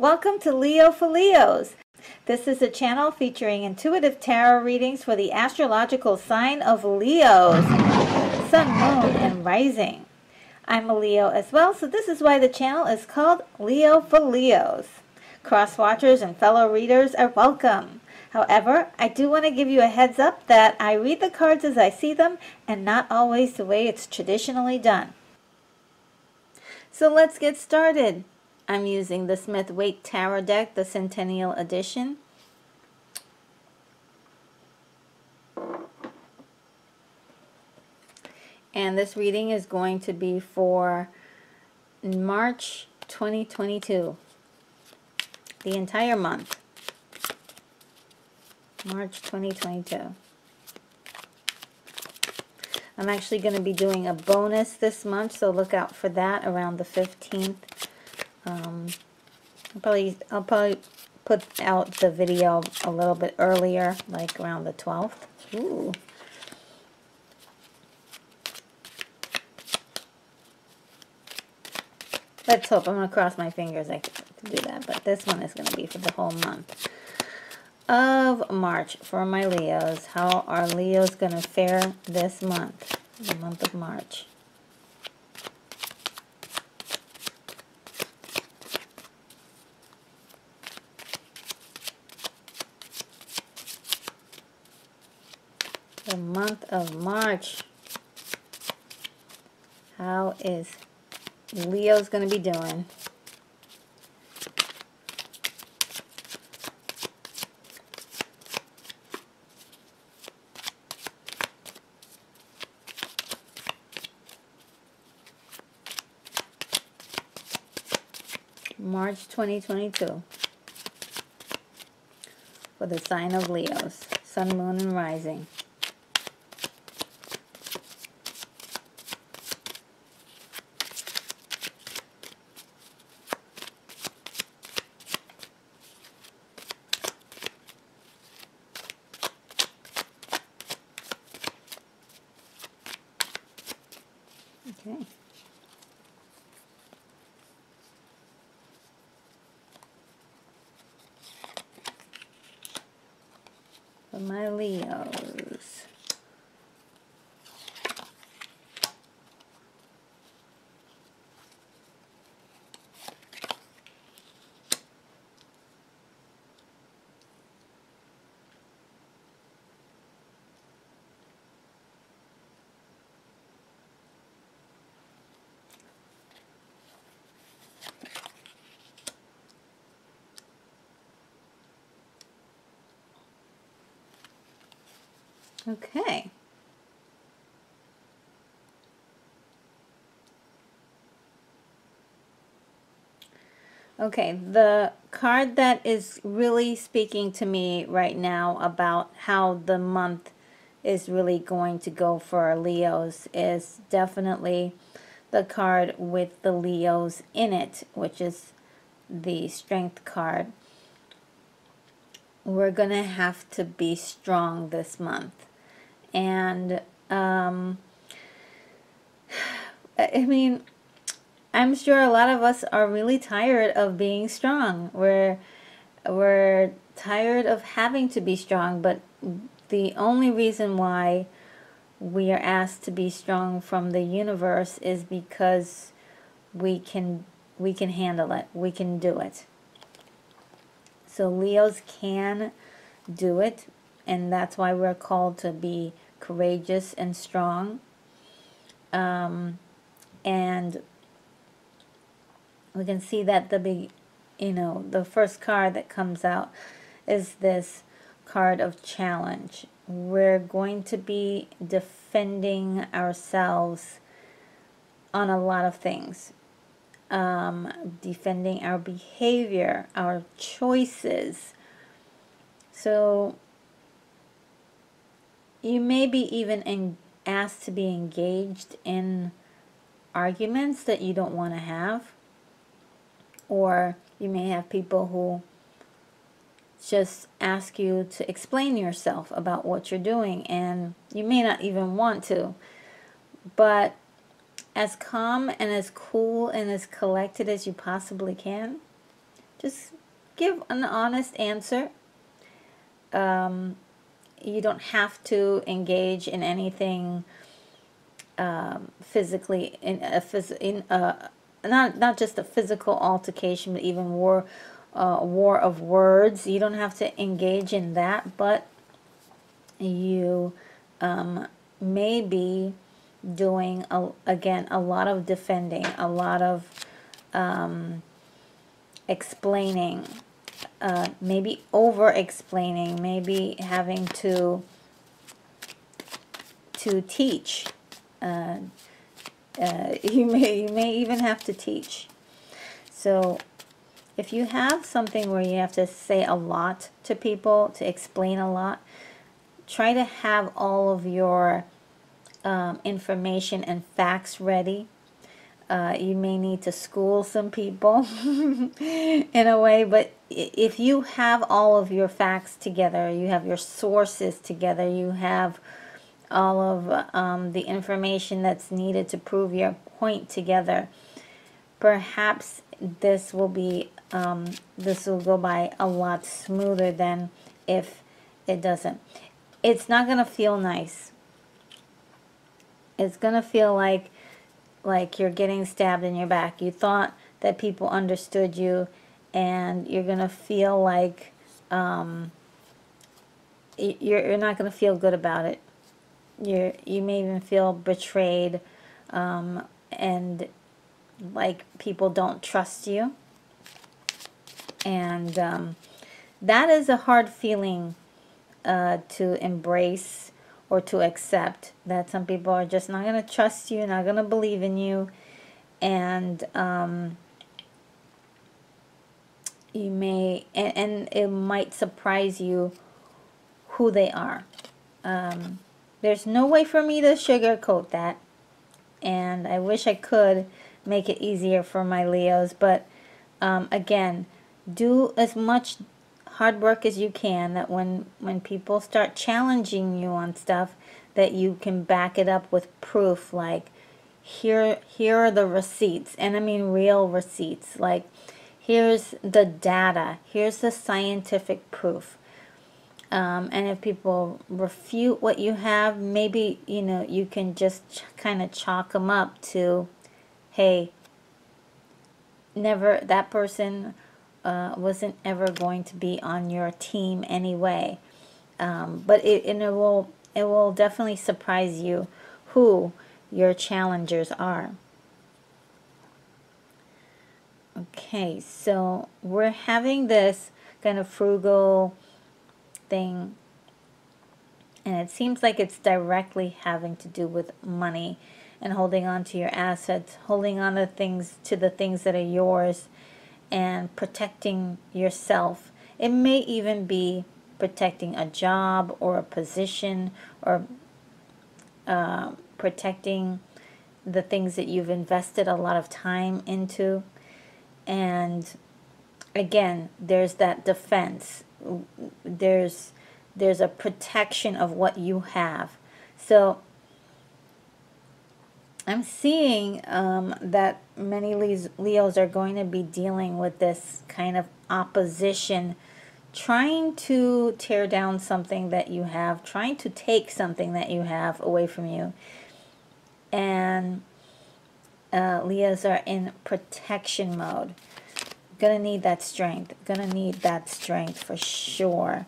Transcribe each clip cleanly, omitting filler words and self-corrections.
Welcome to Leo for Leos. This is a channel featuring intuitive tarot readings for the astrological sign of Leos, Sun, Moon, and Rising. I'm a Leo as well, so this is why the channel is called Leo for Leos. Cross-watchers and fellow readers are welcome. However, I do want to give you a heads up that I read the cards as I see them and not always the way it's traditionally done. So let's get started. I'm using the Smith-Waite Tarot deck, the Centennial Edition. And this reading is going to be for March 2022. The entire month. March 2022. I'm actually going to be doing a bonus this month, so look out for that around the 15th. I'll probably put out the video a little bit earlier, like around the 12th. Ooh. Let's hope. I'm going to cross my fingers I can do that, but this one is going to be for the whole month of March for my Leos. How are Leos going to fare this month, the month of March? The month of March. How is Leo's going to be doing? March 2022 for the sign of Leos, Sun, Moon, and Rising. Okay. For my Leos. Okay. Okay, the card that is really speaking to me right now about how the month is really going to go for our Leos is definitely the card with the Leos in it, which is the Strength card. We're going to have to be strong this month. And, I mean, I'm sure a lot of us are really tired of being strong. We're tired of having to be strong, but the only reason why we are asked to be strong from the universe is because we can handle it. We can do it. So Leos can do it, and that's why we're called to be courageous and strong. And we can see that the first card that comes out is this card of challenge. We're going to be defending ourselves on a lot of things. Defending our behavior, our choices. So you may be even asked to be engaged in arguments that you don't want to have. Or you may have people who just ask you to explain yourself about what you're doing, and you may not even want to. But as calm and as cool and as collected as you possibly can, Just give an honest answer. You don't have to engage in anything physically, not just a physical altercation, but even war of words. You don't have to engage in that, but you may be doing again a lot of defending, a lot of explaining, maybe over explaining, maybe having to teach. You may even have to teach. So if you have something where you have to say a lot to people, to explain a lot, try to have all of your information and facts ready. You may need to school some people in a way, but if you have all of your facts together, you have your sources together, you have all of the information that's needed to prove your point together, perhaps this will go by a lot smoother than if it doesn't. It's not going to feel nice. It's going to feel like you're getting stabbed in your back. You thought that people understood you, and you're going to feel like you're not going to feel good about it. You may even feel betrayed, and like people don't trust you. And that is a hard feeling to embrace or to accept, that some people are just not going to trust you, not going to believe in you, and you may, and it might surprise you who they are. There's no way for me to sugarcoat that, and I wish I could make it easier for my Leos, but again, do as much hard work as you can, that when people start challenging you on stuff, that you can back it up with proof, like here are the receipts, and I mean real receipts, like here's the data, here's the scientific proof. And if people refute what you have, maybe, you can just kind of chalk them up to, hey, never, that person wasn't ever going to be on your team anyway. But it will definitely surprise you who your challengers are. Okay, so we're having this kind of frugal thing, and it seems like it's directly having to do with money and holding on to your assets, holding on to the things that are yours, and protecting yourself. It may even be protecting a job or a position, or protecting the things that you've invested a lot of time into. And again, there's that defense. There's a protection of what you have. So I'm seeing that many Leos are going to be dealing with this kind of opposition, trying to tear down something that you have, trying to take something that you have away from you. And Leos are in protection mode. Gonna need that strength. Gonna need that strength for sure.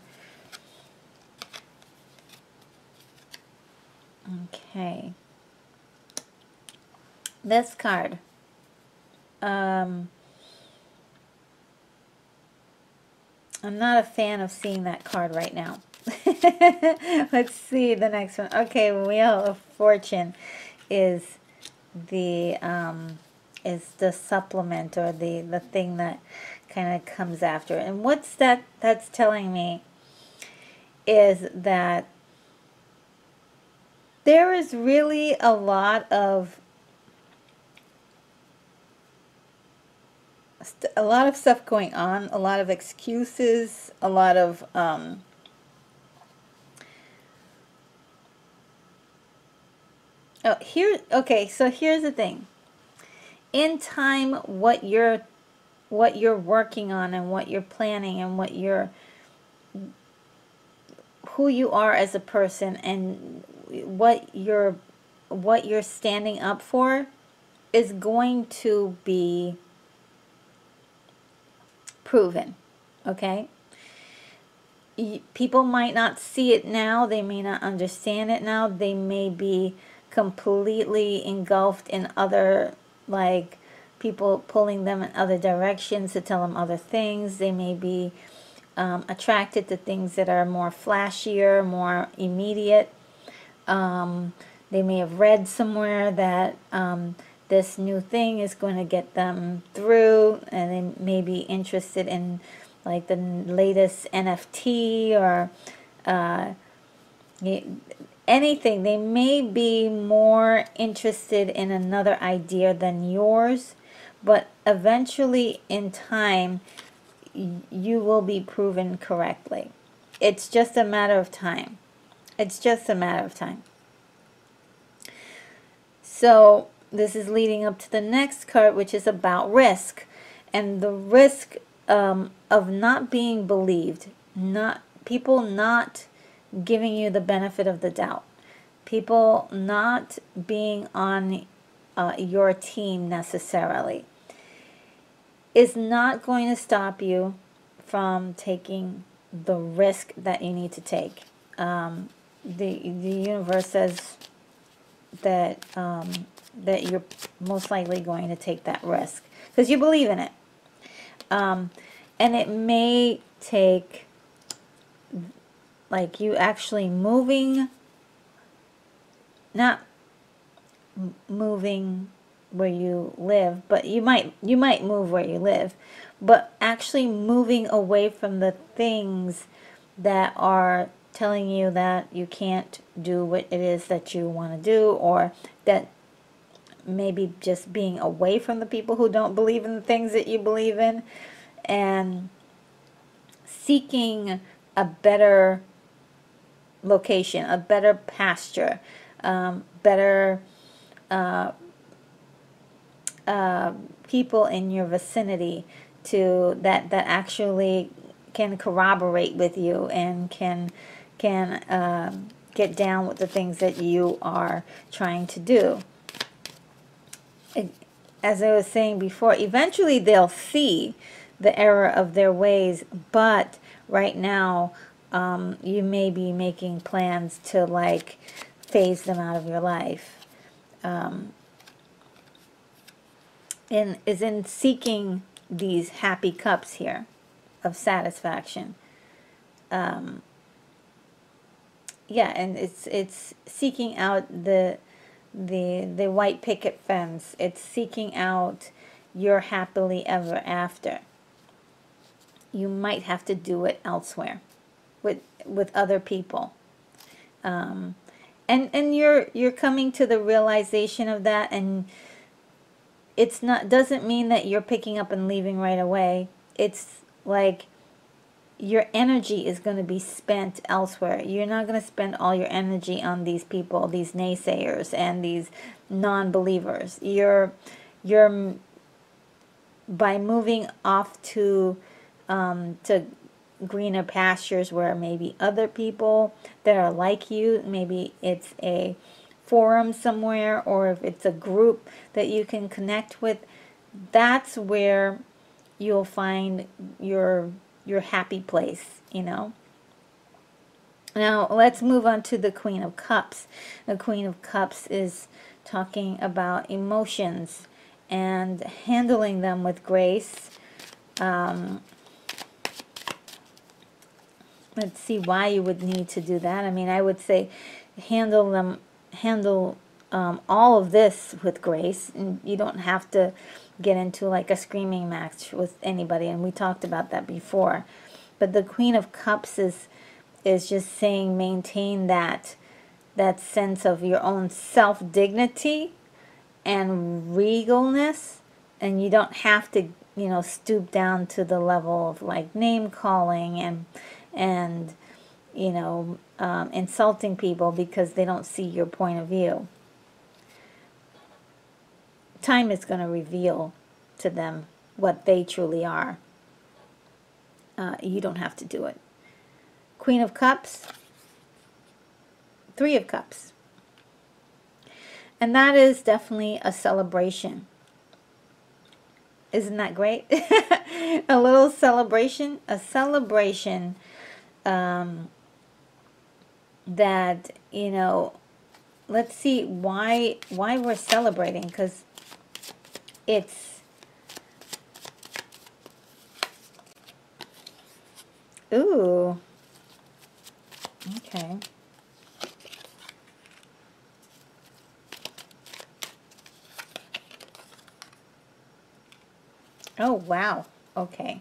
Okay. This card. I'm not a fan of seeing that card right now. Let's see the next one. Okay, Wheel of Fortune is the supplement, or the thing that kind of comes after. And what's that's telling me is that there is really a lot of stuff going on, a lot of excuses, a lot of okay, so here's the thing. In time, what you're what you're working on and what you're planning and who you are as a person and what you're standing up for is going to be proven. Okay? People might not see it now. They may not understand it now. They may be completely engulfed in other, like, people pulling them in other directions to tell them other things. They may be attracted to things that are more flashier, more immediate. They may have read somewhere that this new thing is going to get them through, and they may be interested in like the latest NFT or anything. They may be more interested in another idea than yours, but eventually in time you will be proven correctly. It's just a matter of time. It's just a matter of time. So this is leading up to the next card, which is about risk, and the risk of not being believed, people not giving you the benefit of the doubt, people not being on your team necessarily, is not going to stop you from taking the risk that you need to take. The universe says that that you're most likely going to take that risk because you believe in it. And it may take like you actually moving, not moving where you live, but you might move where you live, but actually moving away from the things that are telling you that you can't do what it is that you want to do, or that maybe just being away from the people who don't believe in the things that you believe in, and seeking a better location, a better pasture, better people in your vicinity to that actually can corroborate with you and can get down with the things that you are trying to do. As I was saying before, eventually they'll see the error of their ways, but right now you may be making plans to like phase them out of your life. And is in seeking these happy cups here of satisfaction. Yeah, and it's seeking out the white picket fence. It's seeking out your happily ever after. You might have to do it elsewhere with other people. And you're coming to the realization of that, and it's not, doesn't mean that you're picking up and leaving right away. It's like your energy is going to be spent elsewhere. You're not going to spend all your energy on these people, these naysayers and these non-believers. You're by moving off to greener pastures where maybe other people that are like you, maybe it's a forum somewhere, or if it's a group that you can connect with, that's where you'll find your happy place, you know. Now let's move on to the Queen of Cups. The Queen of Cups is talking about emotions and handling them with grace. Let's see why you would need to do that. I mean, I would say handle all of this with grace, and you don't have to get into like a screaming match with anybody, and we talked about that before. But the Queen of Cups is just saying maintain that sense of your own self-dignity and regalness, and you don't have to, you know, stoop down to the level of like name calling and you know, insulting people because they don't see your point of view. Time is going to reveal to them what they truly are. You don't have to do it. Queen of Cups, Three of Cups. And that is definitely a celebration. Isn't that great? A little celebration. A celebration that, you know, let's see why we're celebrating. Because it's... Ooh. Okay. Oh, wow. Okay.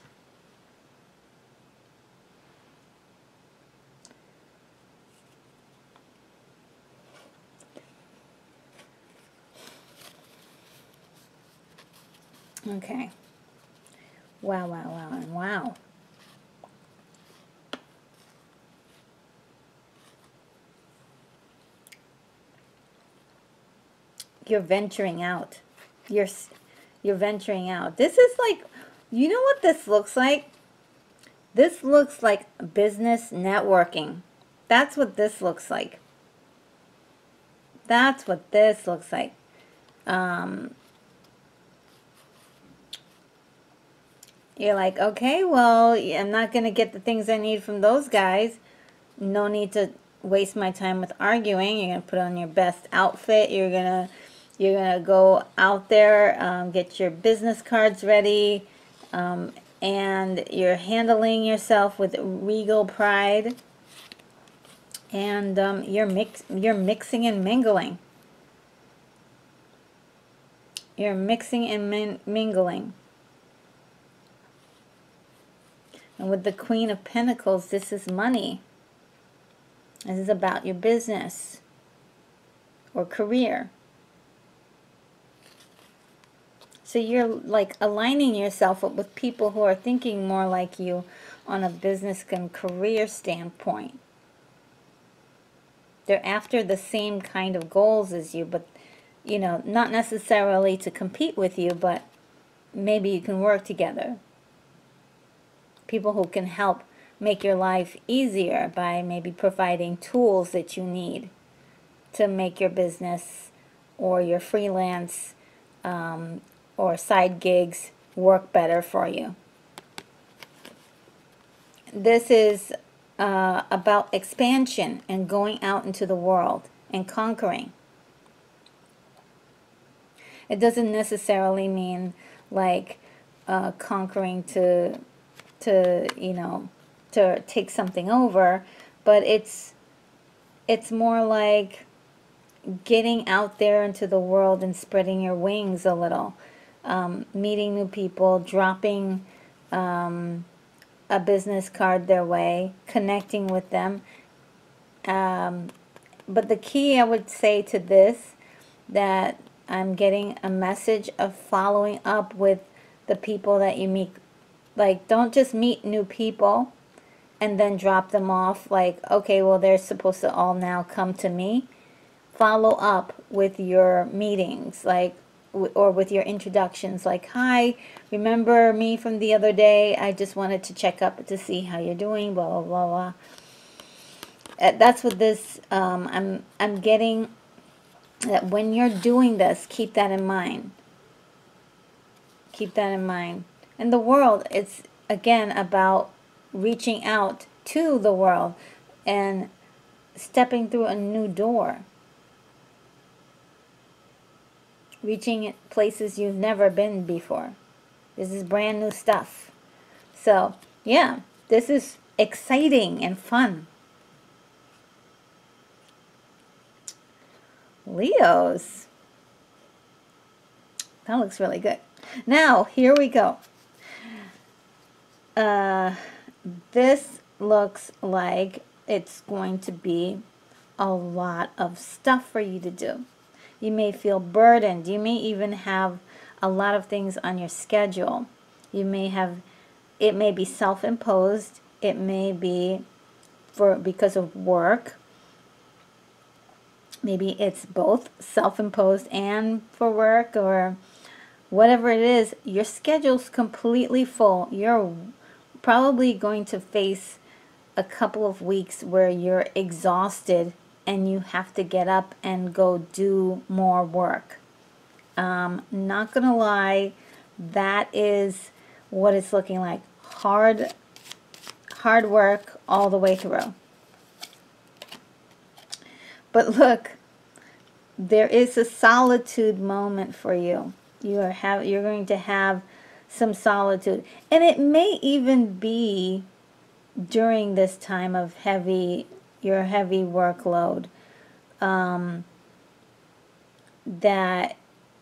Okay. Wow, wow, wow, and wow. You're venturing out. You're venturing out. This is like, you know what this looks like? This looks like business networking. That's what this looks like. That's what this looks like. You're like, okay, well, I'm not going to get the things I need from those guys. No need to waste my time with arguing. You're going to put on your best outfit. You're going to go out there, get your business cards ready, and you're handling yourself with regal pride. And you're mixing and mingling. You're mixing and mingling. And with the Queen of Pentacles, this is money. This is about your business or career. So you're like aligning yourself up with people who are thinking more like you on a business and career standpoint. They're after the same kind of goals as you, but, you know, not necessarily to compete with you, but maybe you can work together. People who can help make your life easier by maybe providing tools that you need to make your business or your freelance or side gigs work better for you. This is about expansion and going out into the world and conquering. It doesn't necessarily mean like conquering to you know, to take something over, but it's more like getting out there into the world and spreading your wings a little, meeting new people, dropping a business card their way, connecting with them. But the key, I would say to this, that I'm getting a message of following up with the people that you meet. Like, don't just meet new people and then drop them off like, okay, well, they're supposed to all now come to me. Follow up with your meetings, like, or with your introductions, like, hi, remember me from the other day? I just wanted to check up to see how you're doing, blah, blah, blah, blah. That's what this, I'm getting that when you're doing this, keep that in mind. Keep that in mind. In the world, it's, again, about reaching out to the world and stepping through a new door. Reaching places you've never been before. This is brand new stuff. So, yeah, this is exciting and fun. Leos. That looks really good. Now, here we go. This looks like it's going to be a lot of stuff for you to do. You may feel burdened. You may even have a lot of things on your schedule. You may have, it may be self-imposed. It may be because of work. Maybe it's both self-imposed and for work, or whatever it is, your schedule's completely full. You're probably going to face a couple of weeks where you're exhausted and you have to get up and go do more work. Not gonna lie, that is what it's looking like. Hard work all the way through. But look, there is a solitude moment for you. You're going to have some solitude, and it may even be during this time of your heavy workload, that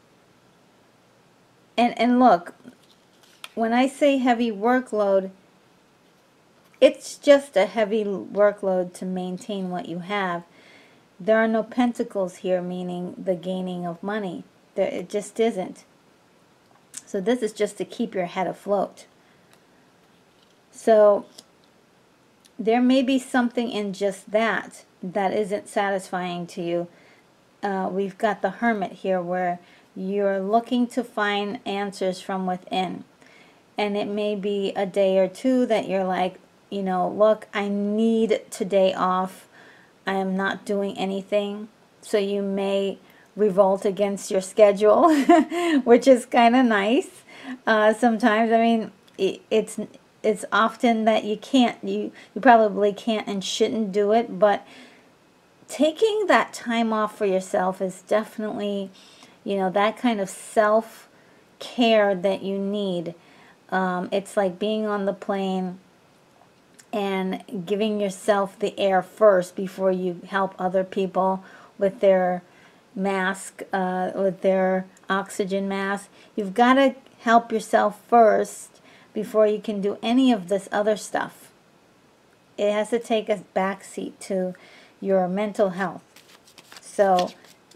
and look, when I say heavy workload, it's just a heavy workload to maintain what you have. There are no pentacles here, meaning the gaining of money. It just isn't. So this is just to keep your head afloat. So there may be something in just that isn't satisfying to you. We've got the Hermit here, where you're looking to find answers from within. And it may be a day or two that you're like, you know, look, I need today off. I am not doing anything. So you may revolt against your schedule, which is kind of nice. Sometimes, I mean, it's often that you probably can't and shouldn't do it, but taking that time off for yourself is definitely, you know, that kind of self-care that you need. It's like being on the plane and giving yourself the air first before you help other people with their mask, with their oxygen mask. You've got to help yourself first before you can do any of this other stuff. It has to take a backseat to your mental health. So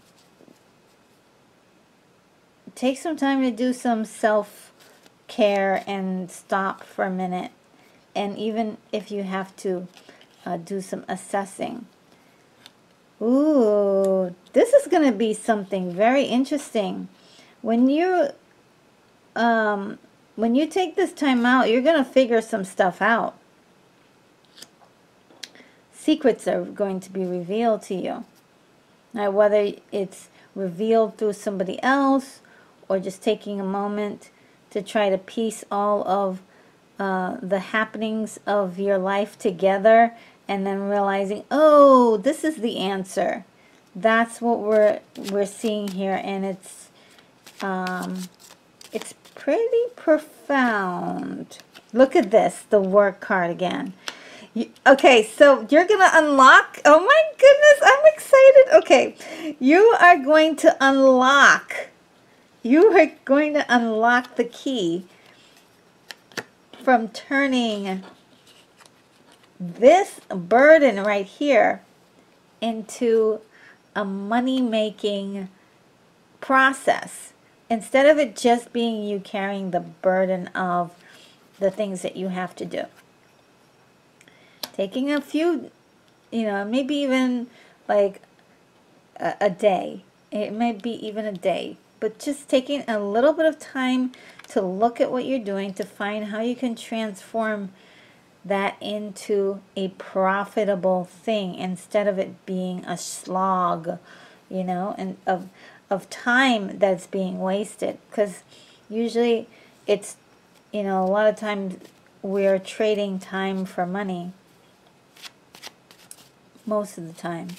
take some time to do some self-care and stop for a minute. And even if you have to do some assessing. Ooh, this is going to be something very interesting. When you take this time out, you're going to figure some stuff out. Secrets are going to be revealed to you. Now, whether it's revealed through somebody else or just taking a moment to try to piece all of the happenings of your life together, and then realizing, oh, this is the answer. That's what we're seeing here, and it's pretty profound. Look at this, the work card again. Okay, so you're gonna unlock. Oh my goodness, I'm excited. Okay, you are going to unlock. You are going to unlock the key from turning this burden right here into a money-making process. Instead of it just being you carrying the burden of the things that you have to do. Taking a few, you know, maybe even like a day. It might be even a day. But just taking a little bit of time to look at what you're doing, to find how you can transform that into a profitable thing instead of it being a slog, you know, and of time that's being wasted. Because usually it's, you know, a lot of times we're trading time for money. Most of the time.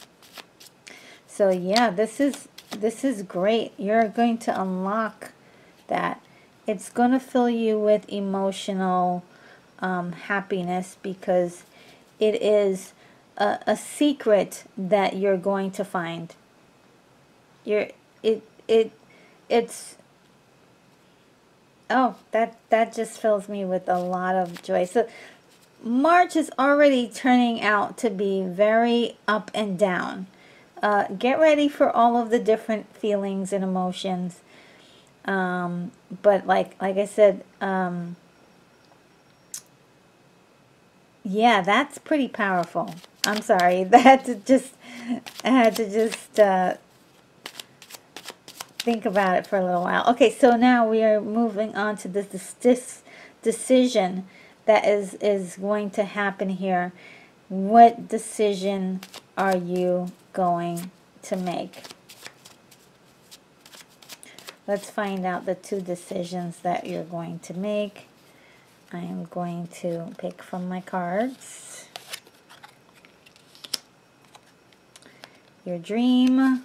So yeah, this is great. You're going to unlock that. It's going to fill you with emotional happiness, because it is a secret that you're going to find. It's oh, that just fills me with a lot of joy. So March is already turning out to be very up and down. Get ready for all of the different feelings and emotions. But like I said, yeah, that's pretty powerful. I'm sorry, I had to just think think about it for a little while. Okay, so now we are moving on to this decision that is going to happen here. What decision are you going to make? Let's find out the 2 decisions that you're going to make. I am going to pick from my cards. Your dream.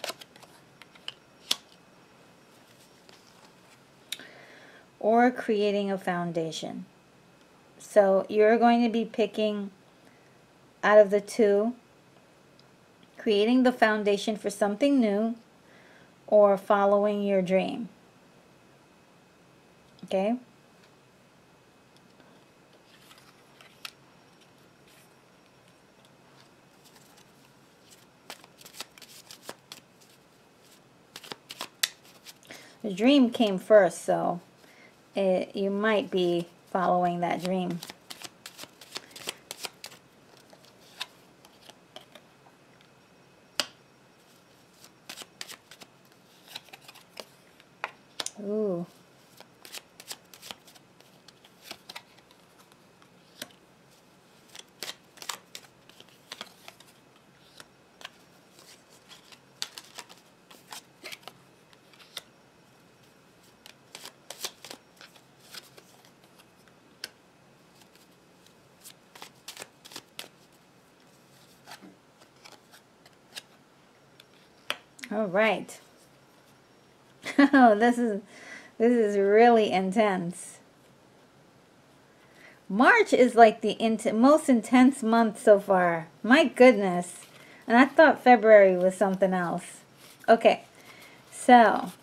Or creating a foundation. So you're going to be picking out of the 2, creating the foundation for something new or following your dream. Okay? The dream came first, so you might be following that dream. Ooh. All right. Oh, this is really intense. March is like the most intense month so far. My goodness. And I thought February was something else. Okay. So,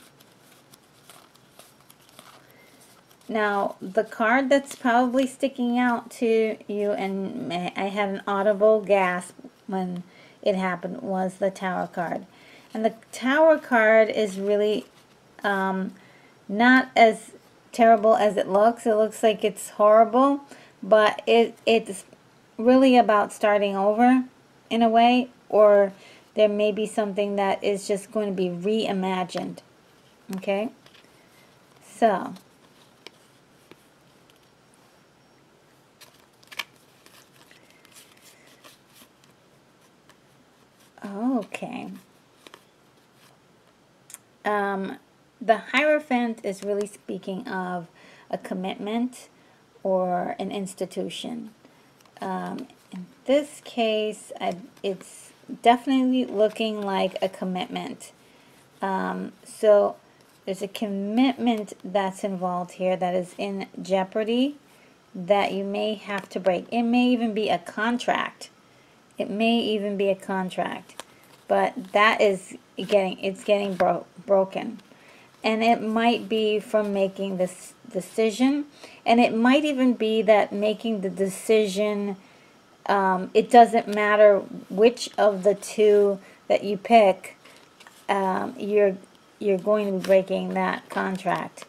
now the card that's probably sticking out to you, and I had an audible gasp when it happened, was the Tower card. And the Tower card is really not as terrible as it looks. It looks like it's horrible, but it's really about starting over in a way, or there may be something that is just going to be reimagined. Okay? So, okay. The Hierophant is really speaking of a commitment or an institution. In this case, it's definitely looking like a commitment. So there's a commitment that's involved here that is in jeopardy that you may have to break. It may even be a contract. It may even be a contract. But that is getting broken. And it might be from making this decision. And it might even be that making the decision, it doesn't matter which of the 2 that you pick, you're going to be breaking that contract.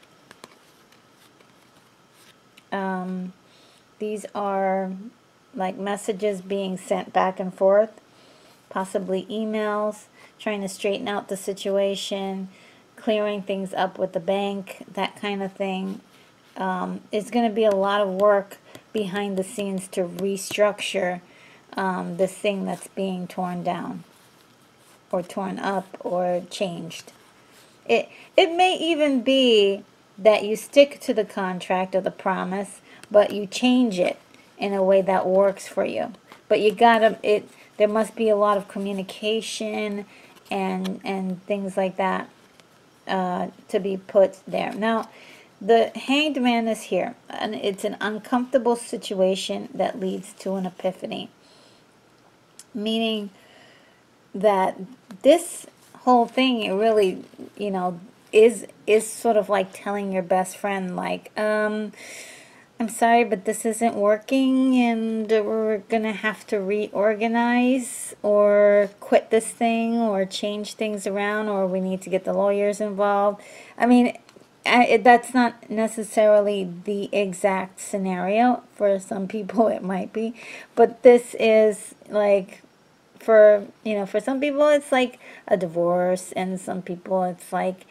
These are like messages being sent back and forth, possibly emails, trying to straighten out the situation, clearing things up with the bank, that kind of thing. It's going to be a lot of work behind the scenes to restructure this thing that's being torn down or torn up or changed. It may even be that you stick to the contract or the promise, but you change it in a way that works for you. But you gotta, there must be a lot of communication and things like that to be put there. Now, the Hanged Man is here, and it's an uncomfortable situation that leads to an epiphany. Meaning that this whole thing, it really, you know, is sort of like telling your best friend, like, I'm sorry, but this isn't working, and we're gonna have to reorganize or quit this thing or change things around, or we need to get the lawyers involved. I mean, that's not necessarily the exact scenario. For some people it might be, but this is like for, for some people it's like a divorce, and some people it's like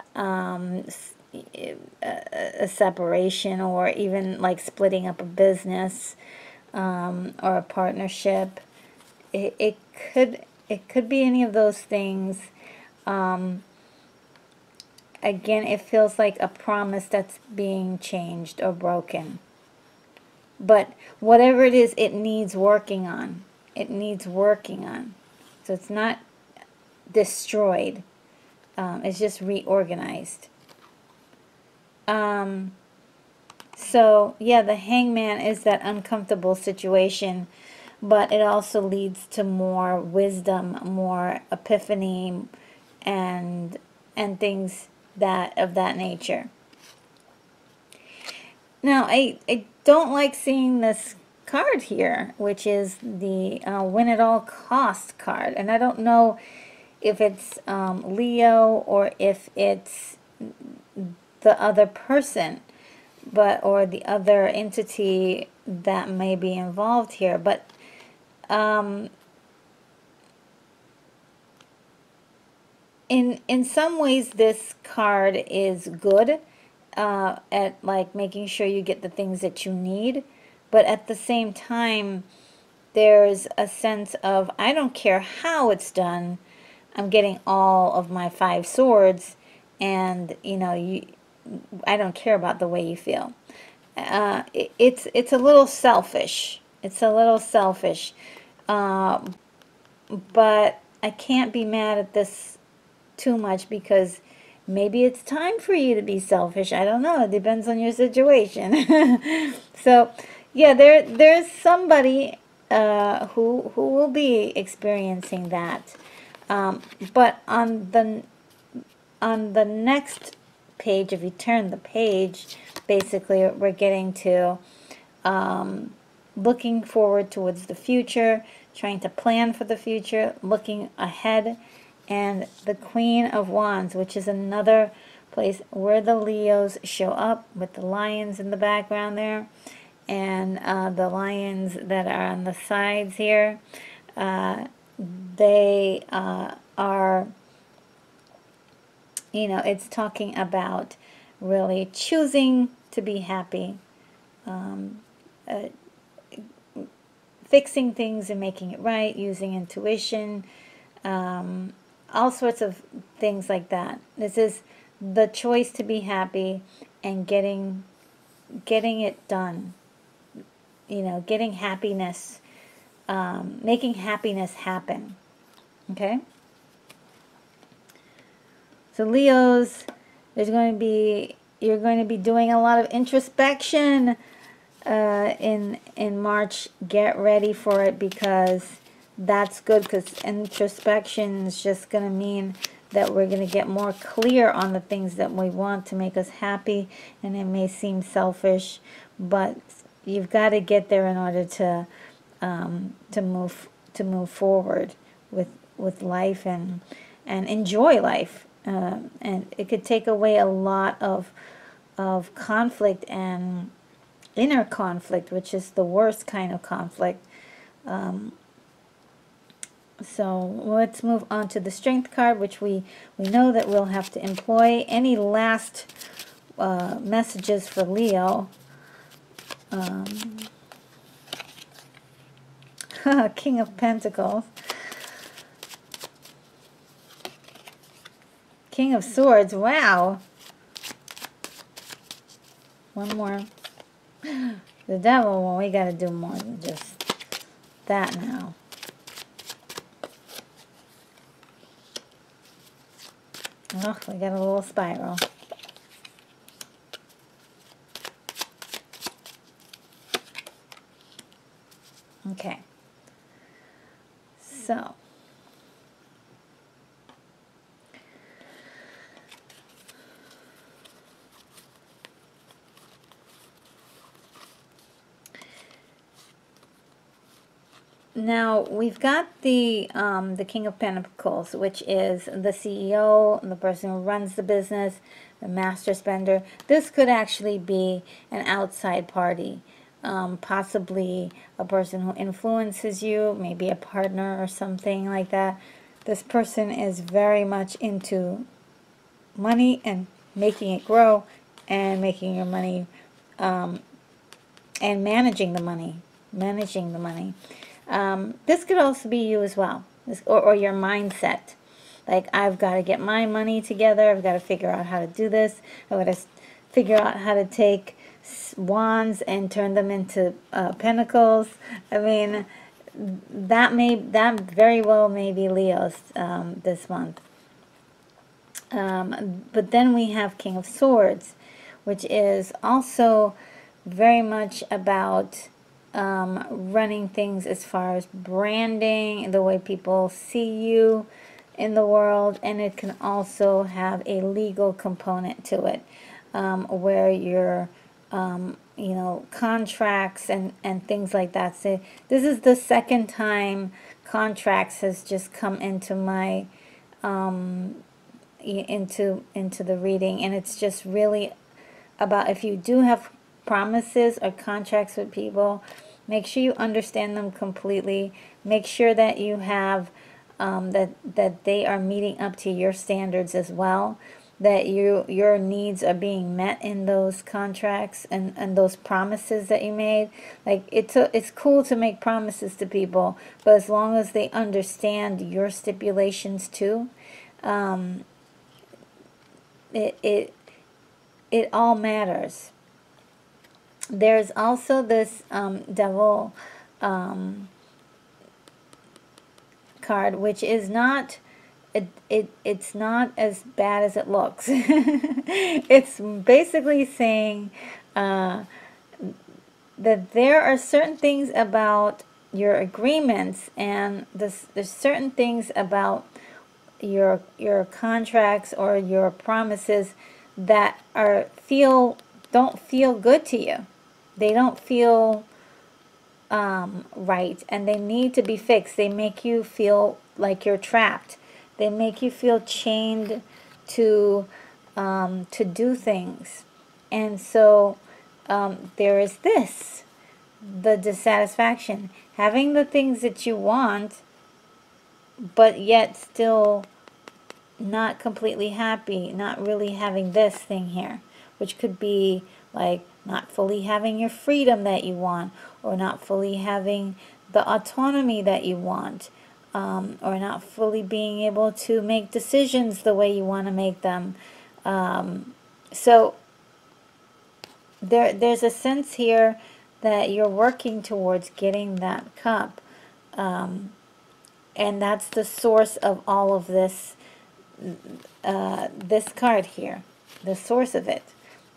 a separation, or even like splitting up a business, or a partnership. It could be any of those things. Again, it feels like a promise that's being changed or broken. But whatever it is, it needs working on. It needs working on. So it's not destroyed. It's just reorganized. So, yeah, the Hangman is that uncomfortable situation, but it also leads to more wisdom, more epiphany, and things of that nature. Now, I don't like seeing this card here, which is the Win at All Cost card. And I don't know if it's Leo or if it's the other person, or the other entity that may be involved here. But in some ways, this card is good at like making sure you get the things that you need, but at the same time, there's a sense of, I don't care how it's done, I'm getting all of my 5 swords, and I don't care about the way you feel. It's a little selfish. It's a little selfish, but I can't be mad at this too much, because maybe it's time for you to be selfish. I don't know. It depends on your situation. So, yeah, there's somebody who will be experiencing that. But on the next page, if you turn the page, basically we're getting to looking forward towards the future, trying to plan for the future, looking ahead, and the Queen of Wands, which is another place where the Leos show up, with the lions in the background there, and the lions that are on the sides here. They are, it's talking about really choosing to be happy, fixing things and making it right, using intuition, all sorts of things like that. This is the choice to be happy and getting it done. Getting happiness, making happiness happen. Okay? So Leos, you're going to be doing a lot of introspection in March. Get ready for it, because that's good, because introspection is just going to mean that we're going to get more clear on the things that we want to make us happy, and it may seem selfish, but you've got to get there in order to move forward with life and enjoy life, and it could take away a lot of conflict and inner conflict, which is the worst kind of conflict. So let's move on to the Strength card, which we know that we'll have to employ. Any last messages for Leo? King of Pentacles. King of Swords. Wow. One more. The Devil. Well, we got to do more than just that now. Oh, we got a little spiral. Okay. So. Now, we've got the King of Pentacles, which is the CEO, the person who runs the business, the master spender. This could actually be an outside party. possibly a person who influences you, maybe a partner or something like that. This person is very much into money and making it grow and making your money and managing the money. This could also be you as well, or your mindset. Like, I've got to get my money together. I've got to figure out how to do this. I've got to figure out how to take wands and turn them into pentacles. I mean, that very well may be Leo's this month. But then we have King of Swords, which is also very much about running things as far as branding, the way people see you in the world, and it can also have a legal component to it, where you're contracts and things like that. So this is the second time contracts has just come into my into the reading, and it's just really about, if you do have promises or contracts with people, make sure you understand them completely. Make sure that you have that they are meeting up to your standards as well, that your needs are being met in those contracts and those promises that you made. Like, it's cool to make promises to people, but as long as they understand your stipulations too, it all matters. There's also this devil card, which is not, it's not as bad as it looks. It's basically saying that there are certain things about your agreements, and there's certain things about your contracts or your promises that don't feel good to you. They don't feel right, and they need to be fixed. They make you feel like you're trapped. They make you feel chained to do things. And so there is the dissatisfaction, having the things that you want, but yet still not completely happy, not really having this thing here, which could be like not fully having your freedom that you want, or not fully having the autonomy that you want, or not fully being able to make decisions the way you want to make them. So there's a sense here that you're working towards getting that cup, and that's the source of all of this. This card here, the source of it.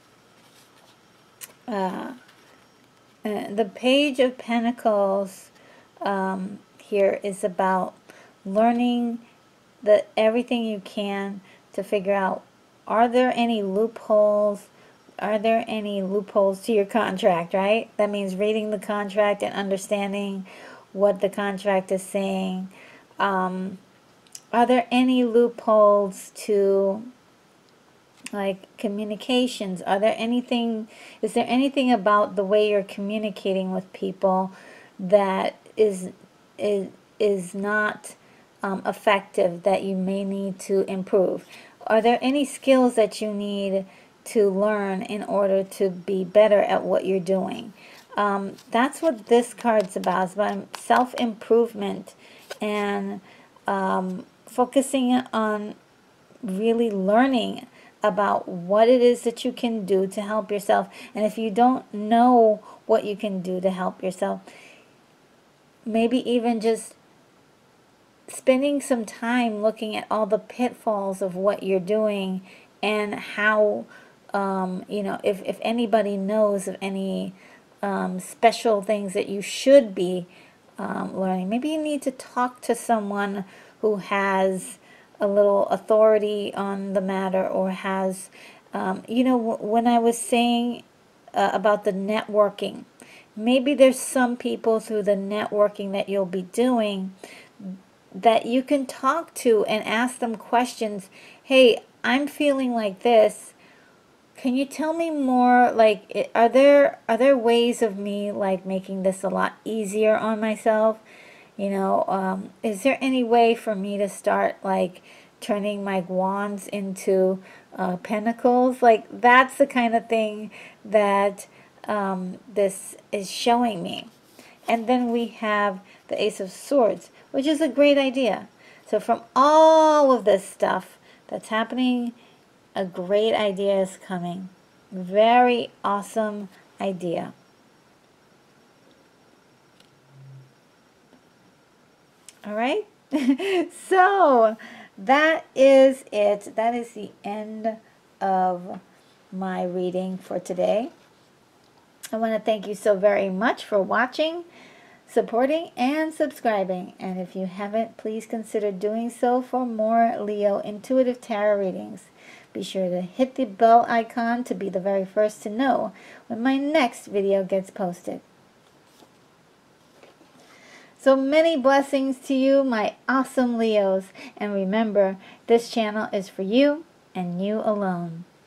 The Page of Pentacles here is about learning everything you can to figure out, are there any loopholes? Are there any loopholes to your contract, right? That means reading the contract and understanding what the contract is saying. Are there any loopholes to, like, communications? Is there anything about the way you're communicating with people that is not effective, that you may need to improve? Are there any skills that you need to learn in order to be better at what you're doing? That's what this card's about. It's about self-improvement and focusing on really learning about what it is that you can do to help yourself. And if you don't know what you can do to help yourself, maybe even just spending some time looking at all the pitfalls of what you're doing, and how, if anybody knows of any special things that you should be learning. Maybe you need to talk to someone who has a little authority on the matter, or has, when I was saying about the networking, maybe there's some people through the networking that you'll be doing that you can talk to and ask them questions. Hey, I'm feeling like this. Can you tell me more, like, are there ways of me, like, making this a lot easier on myself? You know, is there any way for me to start, like, turning my wands into pentacles? Like, that's the kind of thing that this is showing me. And then we have the Ace of Swords, which is a great idea. So from all of this stuff that's happening, a great idea is coming. Very awesome idea. All right. So that is it. That is the end of my reading for today. I want to thank you so very much for watching, supporting, and subscribing. And if you haven't, please consider doing so for more Leo intuitive tarot readings. Be sure to hit the bell icon to be the very first to know when my next video gets posted. So many blessings to you, my awesome Leos. And remember, this channel is for you and you alone.